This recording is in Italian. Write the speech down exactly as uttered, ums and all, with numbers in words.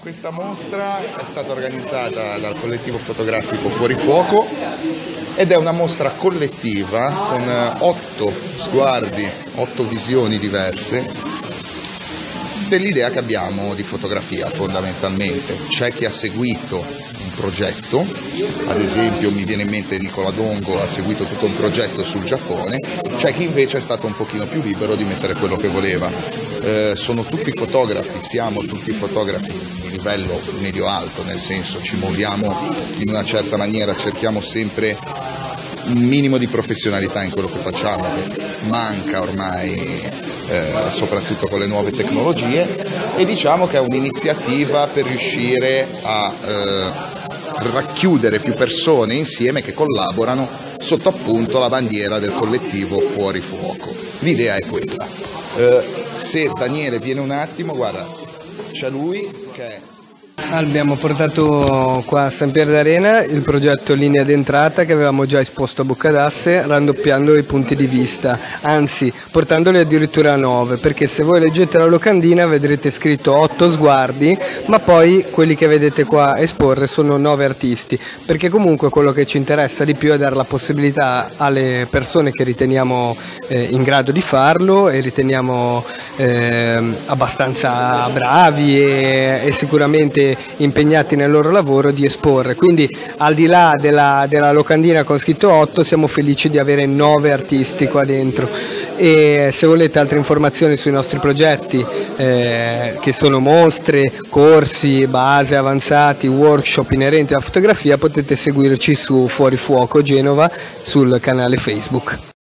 Questa mostra è stata organizzata dal collettivo fotografico Fuori Fuoco ed è una mostra collettiva con otto sguardi, otto visioni diverse dell'idea che abbiamo di fotografia fondamentalmente. C'è chi ha seguito un progetto, ad esempio mi viene in mente Nicola Dongo, ha seguito tutto un progetto sul Giappone, c'è chi invece è stato un pochino più libero di mettere quello che voleva. Eh, sono tutti fotografi, siamo tutti fotografi di livello medio-alto, nel senso ci muoviamo in una certa maniera, cerchiamo sempre un minimo di professionalità in quello che facciamo, che manca ormai eh, soprattutto con le nuove tecnologie, e diciamo che è un'iniziativa per riuscire a eh, racchiudere più persone insieme che collaborano sotto appunto la bandiera del collettivo Fuori Fuoco. L'idea è quella. Eh, se Daniele viene un attimo, guarda, c'è lui che è... Abbiamo portato qua a San Pier d'Arena il progetto Linea d'entrata che avevamo già esposto a Boccadasse, raddoppiando i punti di vista, anzi portandoli addirittura a nove, perché se voi leggete la locandina vedrete scritto otto sguardi, ma poi quelli che vedete qua esporre sono nove artisti, perché comunque quello che ci interessa di più è dare la possibilità alle persone che riteniamo eh, in grado di farlo e riteniamo eh, abbastanza bravi e, e sicuramente impegnati nel loro lavoro di esporre. Quindi al di là della, della locandina con scritto otto siamo felici di avere nove artisti qua dentro, e se volete altre informazioni sui nostri progetti eh, che sono mostre, corsi, base, avanzati, workshop inerenti alla fotografia, potete seguirci su Fuori Fuoco Genova sul canale Facebook.